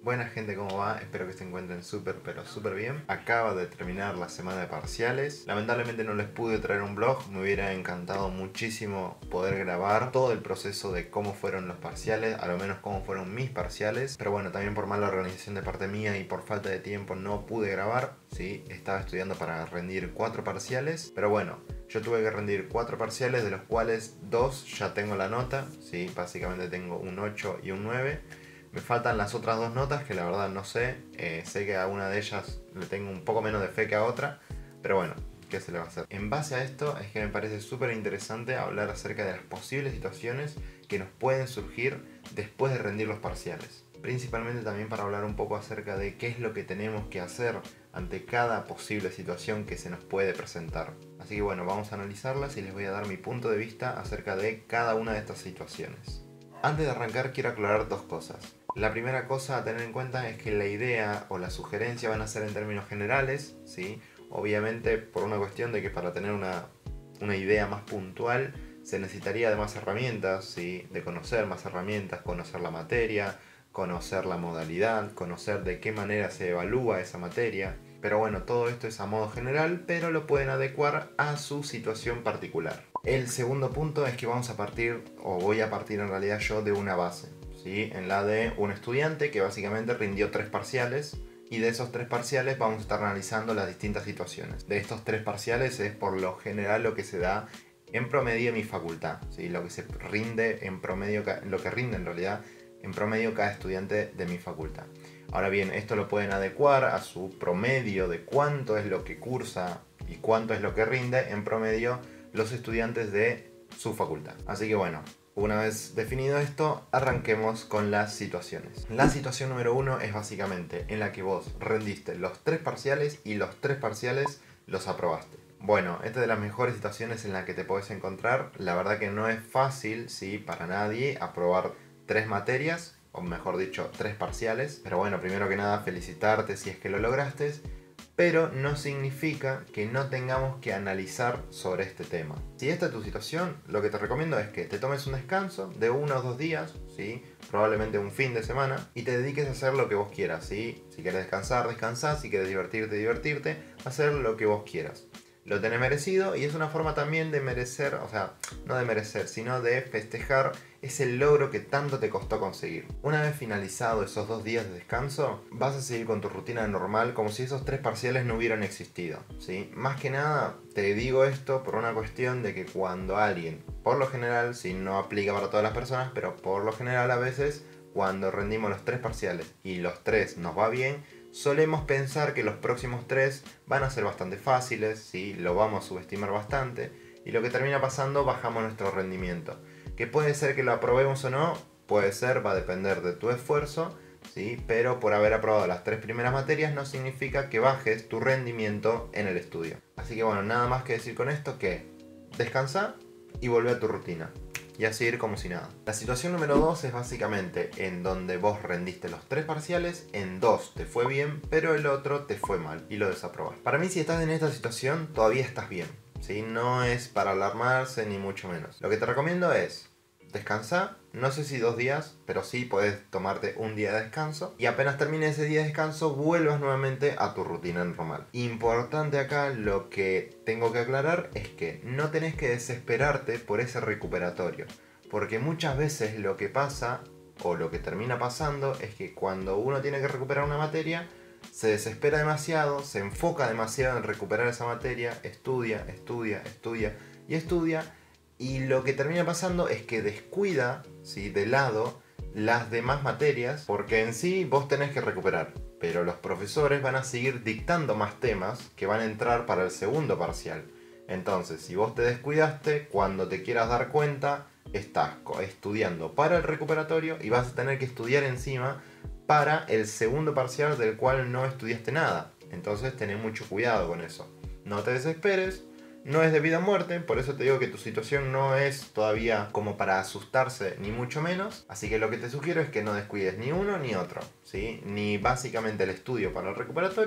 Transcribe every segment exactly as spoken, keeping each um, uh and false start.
Buena gente, ¿cómo va? Espero que se encuentren súper pero súper bien. Acaba de terminar la semana de parciales. Lamentablemente no les pude traer un vlog. Me hubiera encantado muchísimo poder grabar todo el proceso de cómo fueron los parciales, a lo menos cómo fueron mis parciales. Pero bueno, también por mala organización de parte mía y por falta de tiempo no pude grabar. Sí, estaba estudiando para rendir cuatro parciales. Pero bueno, yo tuve que rendir cuatro parciales, de los cuales dos ya tengo la nota. Sí, básicamente tengo un ocho y un nueve. Me faltan las otras dos notas que la verdad no sé. Eh, sé que a una de ellas le tengo un poco menos de fe que a otra. Pero bueno, ¿qué se le va a hacer? En base a esto es que me parece súper interesante hablar acerca de las posibles situaciones que nos pueden surgir después de rendir los parciales. Principalmente también para hablar un poco acerca de qué es lo que tenemos que hacer ante cada posible situación que se nos puede presentar. Así que bueno, vamos a analizarlas y les voy a dar mi punto de vista acerca de cada una de estas situaciones. Antes de arrancar quiero aclarar dos cosas. La primera cosa a tener en cuenta es que la idea o la sugerencia van a ser en términos generales, ¿sí? Obviamente por una cuestión de que para tener una, una idea más puntual se necesitaría de más herramientas, ¿sí? De conocer más herramientas, conocer la materia, conocer la modalidad, conocer de qué manera se evalúa esa materia. Pero bueno, todo esto es a modo general, pero lo pueden adecuar a su situación particular. El segundo punto es que vamos a partir, o voy a partir en realidad yo, de una base, ¿sí? En la de un estudiante que básicamente rindió tres parciales, y de esos tres parciales vamos a estar analizando las distintas situaciones. De estos tres parciales es por lo general lo que se da en promedio en mi facultad, ¿sí? Lo que se rinde en promedio, lo que rinde en realidad en promedio cada estudiante de mi facultad. Ahora bien, esto lo pueden adecuar a su promedio de cuánto es lo que cursa y cuánto es lo que rinde en promedio los estudiantes de su facultad. Así que bueno, una vez definido esto, arranquemos con las situaciones. La situación número uno es básicamente en la que vos rendiste los tres parciales y los tres parciales los aprobaste. Bueno, esta es de las mejores situaciones en la que te podés encontrar. La verdad que no es fácil, sí, para nadie aprobar tres materias, o mejor dicho, tres parciales. Pero bueno, primero que nada, felicitarte si es que lo lograste. Pero no significa que no tengamos que analizar sobre este tema. Si esta es tu situación, lo que te recomiendo es que te tomes un descanso de uno o dos días, ¿sí? Probablemente un fin de semana, y te dediques a hacer lo que vos quieras, ¿sí? Si quieres descansar, descansar, si quieres divertirte, divertirte, hacer lo que vos quieras. Lo tenés merecido y es una forma también de merecer, o sea, no de merecer, sino de festejar ese logro que tanto te costó conseguir. Una vez finalizado esos dos días de descanso, vas a seguir con tu rutina normal como si esos tres parciales no hubieran existido, ¿sí? Más que nada, te digo esto por una cuestión de que cuando alguien, por lo general, si no aplica para todas las personas, pero por lo general a veces, cuando rendimos los tres parciales y los tres nos va bien, solemos pensar que los próximos tres van a ser bastante fáciles, ¿sí? Lo vamos a subestimar bastante y lo que termina pasando, bajamos nuestro rendimiento. Que puede ser que lo aprobemos o no, puede ser, va a depender de tu esfuerzo, ¿sí? Pero por haber aprobado las tres primeras materias no significa que bajes tu rendimiento en el estudio. Así que bueno, nada más que decir con esto que descansa y vuelve a tu rutina. Y así ir como si nada. La situación número dos es básicamente en donde vos rendiste los tres parciales, en dos te fue bien, pero el otro te fue mal y lo desaprobás. Para mí, si estás en esta situación, todavía estás bien, ¿sí? No es para alarmarse ni mucho menos. Lo que te recomiendo es descansar, no sé si dos días, pero sí podés tomarte un día de descanso y apenas termine ese día de descanso vuelvas nuevamente a tu rutina normal. Importante acá, lo que tengo que aclarar es que no tenés que desesperarte por ese recuperatorio, porque muchas veces lo que pasa o lo que termina pasando es que cuando uno tiene que recuperar una materia se desespera demasiado, se enfoca demasiado en recuperar esa materia, estudia, estudia, estudia y estudia. Y lo que termina pasando es que descuida, ¿sí?, de lado las demás materias, porque en sí vos tenés que recuperar, pero los profesores van a seguir dictando más temas que van a entrar para el segundo parcial. Entonces, si vos te descuidaste, cuando te quieras dar cuenta, estás estudiando para el recuperatorio y vas a tener que estudiar encima para el segundo parcial del cual no estudiaste nada. Entonces, tenés mucho cuidado con eso. No te desesperes. No es de vida o muerte, por eso te digo que tu situación no es todavía como para asustarse, ni mucho menos. Así que lo que te sugiero es que no descuides ni uno ni otro, ¿sí? Ni básicamente el estudio para el recuperatorio,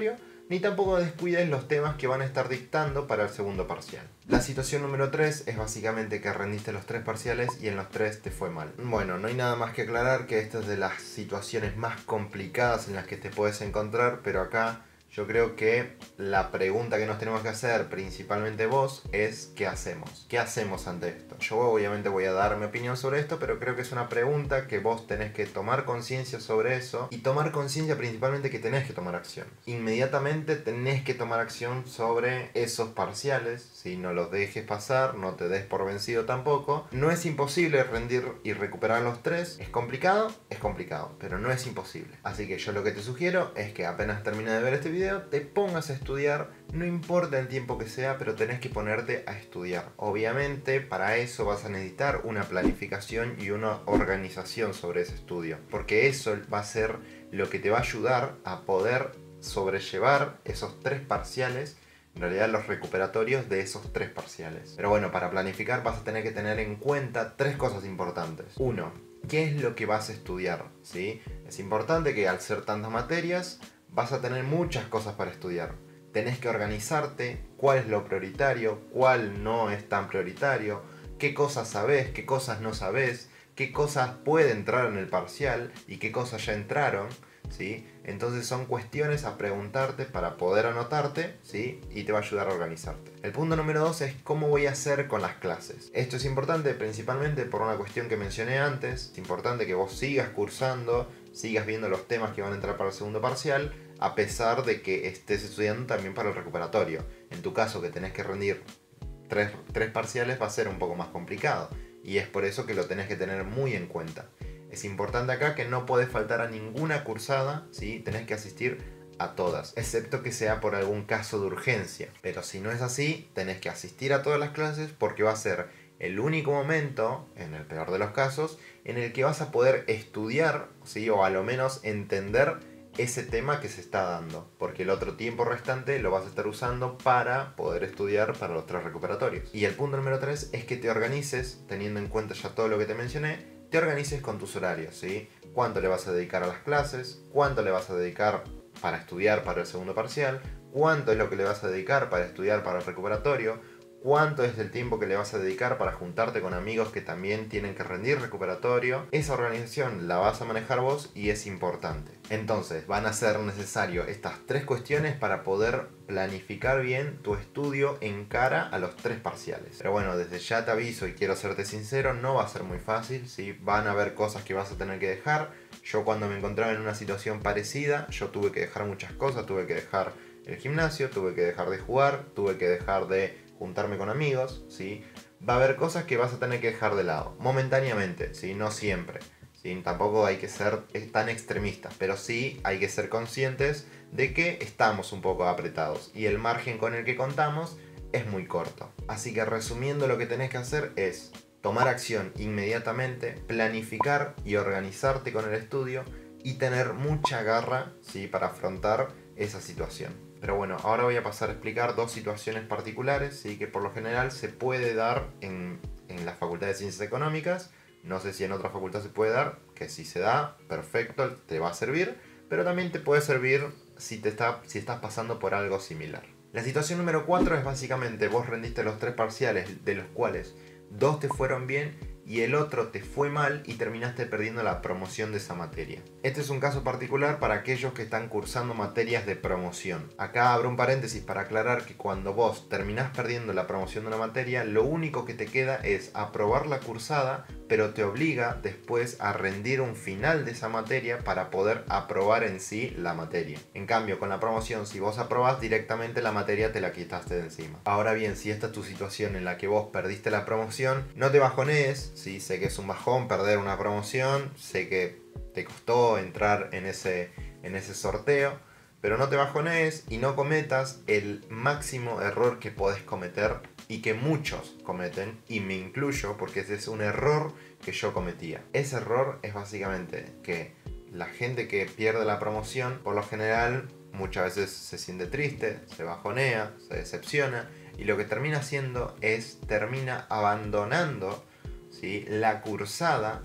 ni tampoco descuides los temas que van a estar dictando para el segundo parcial. La situación número tres es básicamente que rendiste los tres parciales y en los tres te fue mal. Bueno, no hay nada más que aclarar que esta es de las situaciones más complicadas en las que te puedes encontrar, pero acá yo creo que la pregunta que nos tenemos que hacer, principalmente vos, es ¿qué hacemos? ¿Qué hacemos ante esto? Yo obviamente voy a dar mi opinión sobre esto, pero creo que es una pregunta que vos tenés que tomar conciencia sobre eso y tomar conciencia principalmente que tenés que tomar acción. Inmediatamente tenés que tomar acción sobre esos parciales, si no los dejes pasar, no te des por vencido tampoco. No es imposible rendir y recuperar los tres, es complicado, es complicado, pero no es imposible. Así que yo lo que te sugiero es que apenas termines de ver este video, te pongas a estudiar, no importa el tiempo que sea, pero tenés que ponerte a estudiar. Obviamente para eso vas a necesitar una planificación y una organización sobre ese estudio, porque eso va a ser lo que te va a ayudar a poder sobrellevar esos tres parciales, en realidad los recuperatorios de esos tres parciales. Pero bueno, para planificar vas a tener que tener en cuenta tres cosas importantes. Uno, ¿qué es lo que vas a estudiar? ¿Sí? Es importante que al ser tantas materias vas a tener muchas cosas para estudiar. Tenés que organizarte cuál es lo prioritario, cuál no es tan prioritario, qué cosas sabés, qué cosas no sabés, qué cosas puede entrar en el parcial y qué cosas ya entraron, ¿sí? Entonces son cuestiones a preguntarte para poder anotarte, ¿sí? Y te va a ayudar a organizarte. El punto número dos es cómo voy a hacer con las clases. Esto es importante principalmente por una cuestión que mencioné antes. Es importante que vos sigas cursando, sigas viendo los temas que van a entrar para el segundo parcial, a pesar de que estés estudiando también para el recuperatorio. En tu caso, que tenés que rendir tres, tres parciales, va a ser un poco más complicado. Y es por eso que lo tenés que tener muy en cuenta. Es importante acá que no podés faltar a ninguna cursada, ¿sí? Tenés que asistir a todas, excepto que sea por algún caso de urgencia. Pero si no es así, tenés que asistir a todas las clases porque va a ser el único momento, en el peor de los casos, en el que vas a poder estudiar, ¿sí? O a lo menos entender ese tema que se está dando, porque el otro tiempo restante lo vas a estar usando para poder estudiar para los tres recuperatorios. Y el punto número tres es que te organices, teniendo en cuenta ya todo lo que te mencioné, te organices con tus horarios, ¿sí? Cuánto le vas a dedicar a las clases, cuánto le vas a dedicar para estudiar para el segundo parcial, cuánto es lo que le vas a dedicar para estudiar para el recuperatorio, cuánto es el tiempo que le vas a dedicar para juntarte con amigos que también tienen que rendir recuperatorio. Esa organización la vas a manejar vos y es importante. Entonces van a ser necesarias estas tres cuestiones para poder planificar bien tu estudio en cara a los tres parciales. Pero bueno, desde ya te aviso y quiero serte sincero, no va a ser muy fácil, ¿sí? Van a haber cosas que vas a tener que dejar. Yo cuando me encontraba en una situación parecida, yo tuve que dejar muchas cosas, tuve que dejar el gimnasio, tuve que dejar de jugar, tuve que dejar de juntarme con amigos, ¿sí? Va a haber cosas que vas a tener que dejar de lado, momentáneamente, ¿sí? No siempre, ¿sí? Tampoco hay que ser tan extremistas, pero sí hay que ser conscientes de que estamos un poco apretados y el margen con el que contamos es muy corto. Así que resumiendo, lo que tenés que hacer es tomar acción inmediatamente, planificar y organizarte con el estudio y tener mucha garra, ¿sí? Para afrontar esa situación. Pero bueno, ahora voy a pasar a explicar dos situaciones particulares, ¿sí? Que por lo general se puede dar en, en la Facultad de Ciencias Económicas. No sé si en otra facultad se puede dar, que si se da, perfecto, te va a servir. Pero también te puede servir si, te está, si estás pasando por algo similar. La situación número cuatro es básicamente vos rendiste los tres parciales, de los cuales dos te fueron bien y el otro te fue mal y terminaste perdiendo la promoción de esa materia. Este es un caso particular para aquellos que están cursando materias de promoción. Acá abro un paréntesis para aclarar que cuando vos terminás perdiendo la promoción de una materia, lo único que te queda es aprobar la cursada, pero te obliga después a rendir un final de esa materia para poder aprobar en sí la materia. En cambio, con la promoción, si vos aprobás, directamente la materia te la quitaste de encima. Ahora bien, si esta es tu situación en la que vos perdiste la promoción, no te bajonees. Sí, sé que es un bajón perder una promoción, sé que te costó entrar en ese, en ese sorteo, pero no te bajonees y no cometas el máximo error que podés cometer y que muchos cometen, y me incluyo porque ese es un error que yo cometía. Ese error es básicamente que la gente que pierde la promoción, por lo general, muchas veces se siente triste, se bajonea, se decepciona, y lo que termina haciendo es termina abandonando, ¿sí? La cursada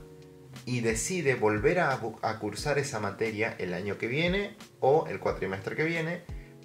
y decide volver a, a cursar esa materia el año que viene o el cuatrimestre que viene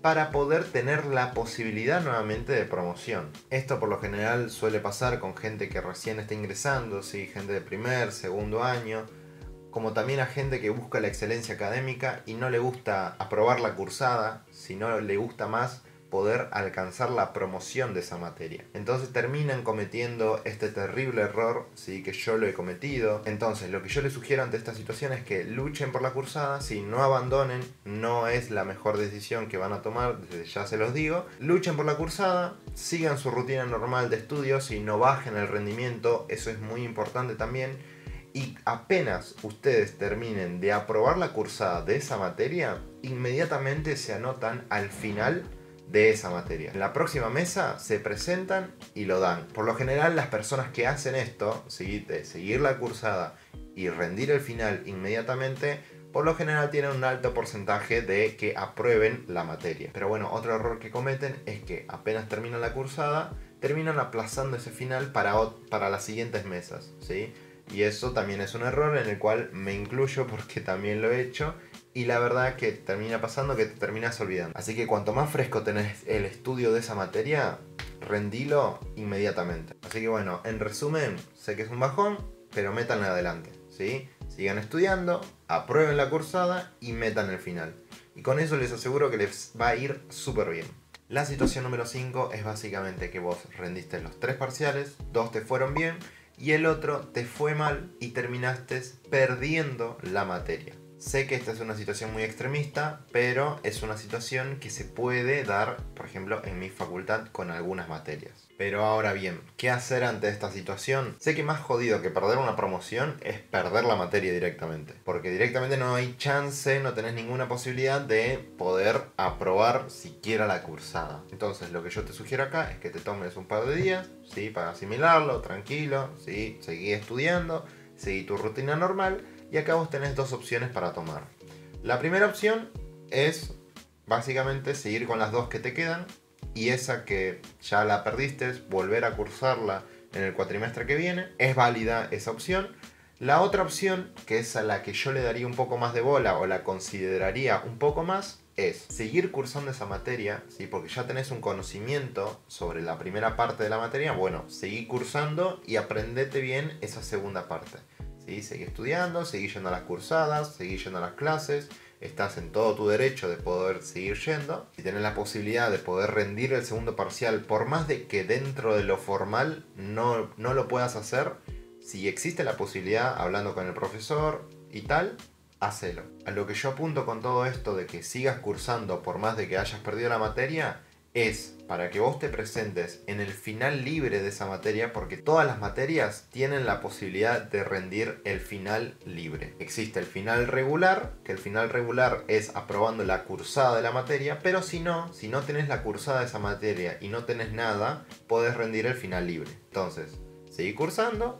para poder tener la posibilidad nuevamente de promoción. Esto por lo general suele pasar con gente que recién está ingresando, ¿sí? Gente de primer, segundo año, como también a gente que busca la excelencia académica y no le gusta aprobar la cursada, sino le gusta más poder alcanzar la promoción de esa materia. Entonces terminan cometiendo este terrible error, ¿sí? Que yo lo he cometido. Entonces lo que yo les sugiero ante esta situación es que luchen por la cursada, ¿sí? No abandonen, no es la mejor decisión que van a tomar, desde ya se los digo. Luchen por la cursada, sigan su rutina normal de estudios y no bajen el rendimiento, eso es muy importante también. Y apenas ustedes terminen de aprobar la cursada de esa materia, inmediatamente se anotan al final de esa materia. En la próxima mesa se presentan y lo dan. Por lo general las personas que hacen esto, ¿sí? De seguir la cursada y rendir el final inmediatamente, por lo general tienen un alto porcentaje de que aprueben la materia. Pero bueno, otro error que cometen es que apenas terminan la cursada, terminan aplazando ese final para, para las siguientes mesas, ¿sí? Y eso también es un error en el cual me incluyo porque también lo he hecho. Y la verdad que termina pasando que te terminas olvidando. Así que cuanto más fresco tenés el estudio de esa materia, rendilo inmediatamente. Así que bueno, en resumen, sé que es un bajón, pero métanle adelante, ¿sí? Sigan estudiando, aprueben la cursada y metan el final. Y con eso les aseguro que les va a ir súper bien. La situación número cinco es básicamente que vos rendiste los tres parciales, dos te fueron bien y el otro te fue mal y terminaste perdiendo la materia. Sé que esta es una situación muy extremista, pero es una situación que se puede dar, por ejemplo, en mi facultad con algunas materias. Pero ahora bien, ¿qué hacer ante esta situación? Sé que más jodido que perder una promoción es perder la materia directamente. Porque directamente no hay chance, no tenés ninguna posibilidad de poder aprobar siquiera la cursada. Entonces lo que yo te sugiero acá es que te tomes un par de días, ¿sí? Para asimilarlo, tranquilo, ¿sí? Seguí estudiando, seguí tu rutina normal. Y acá vos tenés dos opciones para tomar. La primera opción es básicamente seguir con las dos que te quedan. Y esa que ya la perdiste, volver a cursarla en el cuatrimestre que viene. Es válida esa opción. La otra opción, que es a la que yo le daría un poco más de bola o la consideraría un poco más, es seguir cursando esa materia, ¿sí? Porque ya tenés un conocimiento sobre la primera parte de la materia. Bueno, seguí cursando y aprendete bien esa segunda parte. ¿Sí? Seguí estudiando, seguí yendo a las cursadas, seguí yendo a las clases, estás en todo tu derecho de poder seguir yendo. Si tenés la posibilidad de poder rendir el segundo parcial, por más de que dentro de lo formal no, no lo puedas hacer, si existe la posibilidad, hablando con el profesor y tal, hacelo. A lo que yo apunto con todo esto de que sigas cursando por más de que hayas perdido la materia, es para que vos te presentes en el final libre de esa materia, porque todas las materias tienen la posibilidad de rendir el final libre. Existe el final regular, que el final regular es aprobando la cursada de la materia, pero si no, si no tenés la cursada de esa materia y no tenés nada, podés rendir el final libre. Entonces, seguí cursando,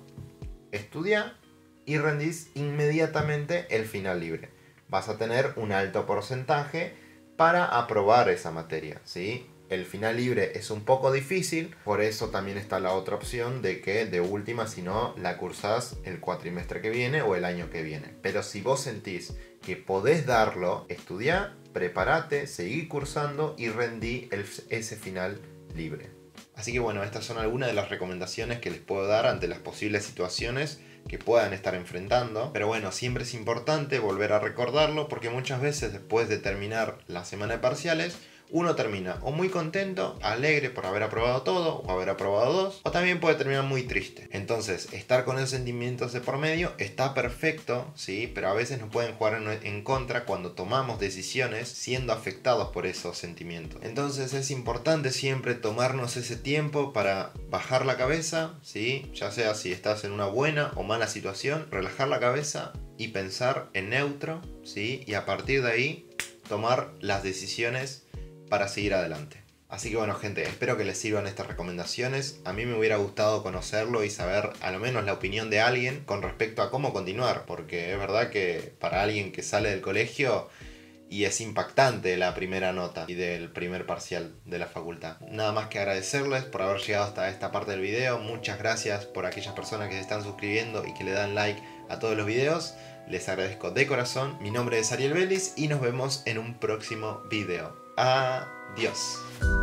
estudiá y rendís inmediatamente el final libre. Vas a tener un alto porcentaje para aprobar esa materia, ¿sí? El final libre es un poco difícil, por eso también está la otra opción de que de última, si no, la cursás el cuatrimestre que viene o el año que viene. Pero si vos sentís que podés darlo, estudiá, prepárate, seguí cursando y rendí el, ese final libre. Así que bueno, estas son algunas de las recomendaciones que les puedo dar ante las posibles situaciones que puedan estar enfrentando. Pero bueno, siempre es importante volver a recordarlo porque muchas veces después de terminar la semana de parciales, uno termina o muy contento, alegre por haber aprobado todo o haber aprobado dos, o también puede terminar muy triste. Entonces, estar con esos sentimientos de por medio está perfecto, ¿sí? Pero a veces nos pueden jugar en, en contra cuando tomamos decisiones siendo afectados por esos sentimientos. Entonces es importante siempre tomarnos ese tiempo para bajar la cabeza, ¿sí? Ya sea si estás en una buena o mala situación, relajar la cabeza y pensar en neutro, ¿sí? Y a partir de ahí tomar las decisiones para seguir adelante. Así que bueno, gente, espero que les sirvan estas recomendaciones. A mí me hubiera gustado conocerlo y saber a lo menos la opinión de alguien con respecto a cómo continuar, porque es verdad que para alguien que sale del colegio y es impactante la primera nota y del primer parcial de la facultad. Nada más que agradecerles por haber llegado hasta esta parte del video. Muchas gracias por aquellas personas que se están suscribiendo y que le dan like a todos los videos. Les agradezco de corazón. Mi nombre es Ariel Vélez y nos vemos en un próximo video. Adiós. Dios.